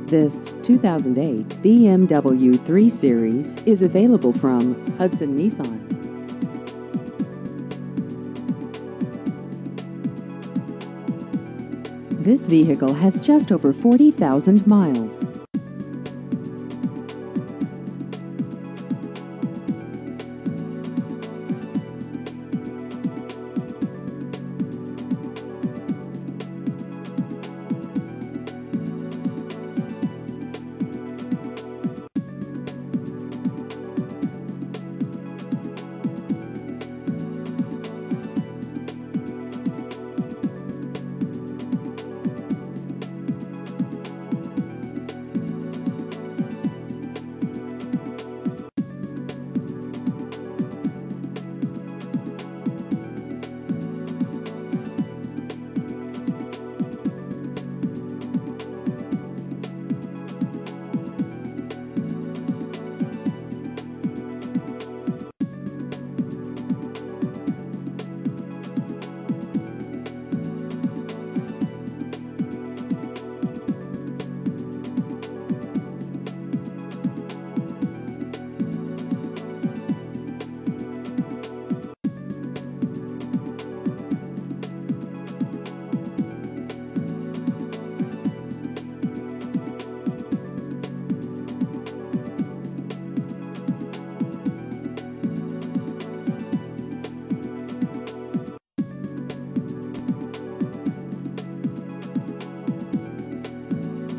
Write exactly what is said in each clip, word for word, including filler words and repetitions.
This two thousand eight B M W three Series is available from Hudson Nissan. This vehicle has just over forty thousand miles.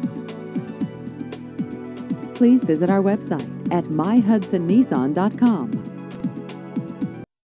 Please visit our website at my hudson nissan dot com.